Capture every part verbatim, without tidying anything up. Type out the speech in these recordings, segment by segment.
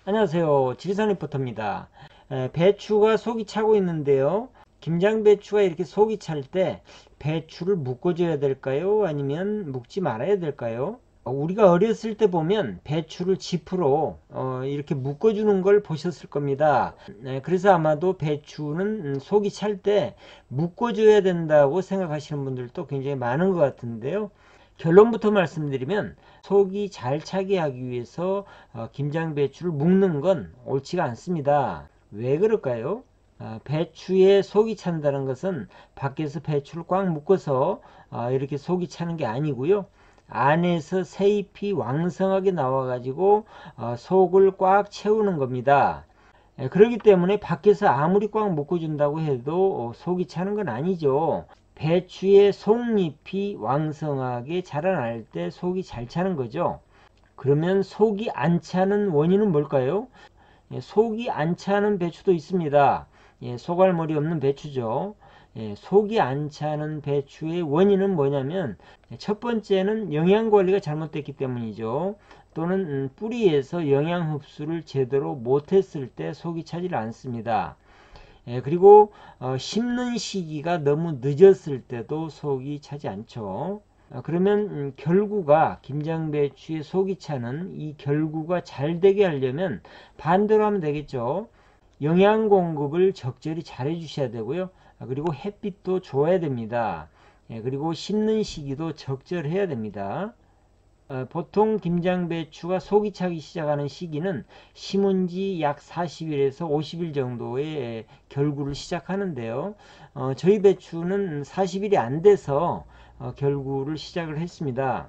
안녕하세요. 지리산 리포터입니다. 에, 배추가 속이 차고 있는데요. 김장배추가 이렇게 속이 찰 때 배추를 묶어줘야 될까요? 아니면 묶지 말아야 될까요? 어, 우리가 어렸을 때 보면 배추를 지프로 어, 이렇게 묶어주는 걸 보셨을 겁니다. 네, 그래서 아마도 배추는 속이 찰 때 묶어줘야 된다고 생각하시는 분들도 굉장히 많은 것 같은데요. 결론부터 말씀드리면 속이 잘 차게 하기 위해서 어, 김장배추를 묶는 건 옳지가 않습니다. 왜 그럴까요? 어, 배추에 속이 찬다는 것은 밖에서 배추를 꽉 묶어서 어, 이렇게 속이 차는 게 아니고요. 안에서 새잎이 왕성하게 나와 가지고 어, 속을 꽉 채우는 겁니다. 예, 그렇기 때문에 밖에서 아무리 꽉 묶어준다고 해도 어, 속이 차는 건 아니죠. 배추의 속잎이 왕성하게 자라날 때 속이 잘 차는 거죠. 그러면 속이 안 차는 원인은 뭘까요? 예, 속이 안 차는 배추도 있습니다. 예, 속알머리 없는 배추죠. 예, 속이 안 차는 배추의 원인은 뭐냐면 첫 번째는 영양관리가 잘못됐기 때문이죠. 또는 음, 뿌리에서 영양 흡수를 제대로 못했을 때 속이 차질 않습니다. 예, 그리고 어, 심는 시기가 너무 늦었을 때도 속이 차지 않죠. 어, 그러면 음, 결구가 김장배추의 속이 차는 이 결구가 잘 되게 하려면 반대로 하면 되겠죠. 영양 공급을 적절히 잘 해주셔야 되고요. 아, 그리고 햇빛도 줘야 됩니다. 예, 그리고 심는 시기도 적절해야 됩니다. 어, 보통 김장배추가 속이 차기 시작하는 시기는 심은 지 약 사십 일에서 오십 일 정도의 결구를 시작하는데요. 어, 저희 배추는 사십 일이 안 돼서 어, 결구를 시작을 했습니다.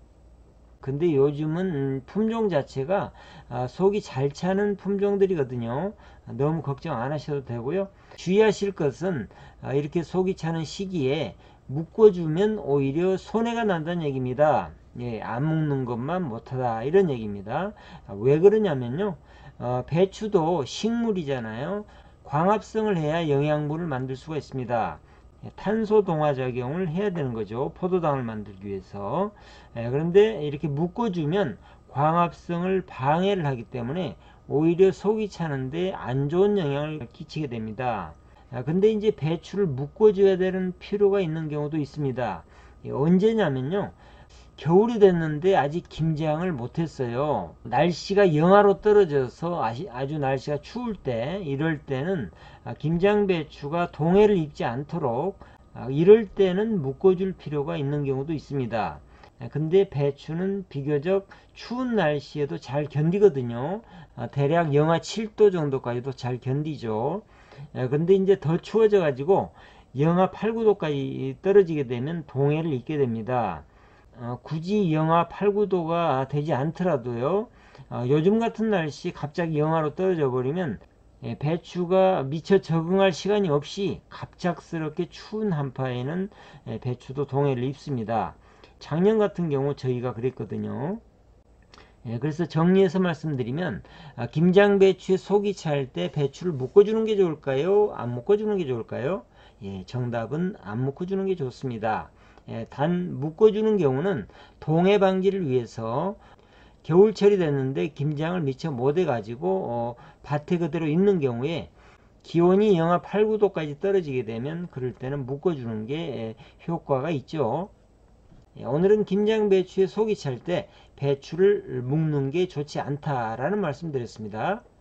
근데 요즘은 품종 자체가 아, 속이 잘 차는 품종들이거든요. 너무 걱정 안 하셔도 되고요. 주의하실 것은 아, 이렇게 속이 차는 시기에 묶어주면 오히려 손해가 난다는 얘기입니다. 예, 안 묶는 것만 못하다 이런 얘기입니다. 아, 왜 그러냐면요. 어, 배추도 식물이잖아요. 광합성을 해야 영양분을 만들 수가 있습니다. 탄소 동화 작용을 해야 되는 거죠. 포도당을 만들기 위해서. 예, 그런데 이렇게 묶어주면 광합성을 방해를 하기 때문에 오히려 속이 차는데 안 좋은 영향을 끼치게 됩니다. 아, 근데 이제 배추를 묶어줘야 되는 필요가 있는 경우도 있습니다. 예, 언제냐면요. 겨울이 됐는데 아직 김장을 못했어요. 날씨가 영하로 떨어져서 아주 날씨가 추울 때, 이럴 때는 김장배추가 동해를 입지 않도록 이럴 때는 묶어줄 필요가 있는 경우도 있습니다. 근데 배추는 비교적 추운 날씨에도 잘 견디거든요. 대략 영하 칠 도 정도까지도 잘 견디죠. 근데 이제 더 추워져 가지고 영하 팔, 구 도까지 떨어지게 되면 동해를 입게 됩니다. 어, 굳이 영하 팔, 구 도가 되지 않더라도요. 어, 요즘 같은 날씨 갑자기 영하로 떨어져 버리면 예, 배추가 미처 적응할 시간이 없이 갑작스럽게 추운 한파에는 예, 배추도 동해를 입습니다. 작년 같은 경우 저희가 그랬거든요. 예, 그래서 정리해서 말씀드리면 아, 김장배추에 속이 찰 때 배추를 묶어주는 게 좋을까요? 안 묶어주는 게 좋을까요? 예, 정답은 안 묶어주는 게 좋습니다. 예, 단 묶어주는 경우는 동해 방지를 위해서 겨울철이 됐는데 김장을 미처 못해 가지고 어, 밭에 그대로 있는 경우에 기온이 영하 팔, 구 도까지 떨어지게 되면 그럴 때는 묶어주는 게 예, 효과가 있죠. 예, 오늘은 김장배추에 속이 찰 때 배추를 묶는 게 좋지 않다라는 말씀 드렸습니다.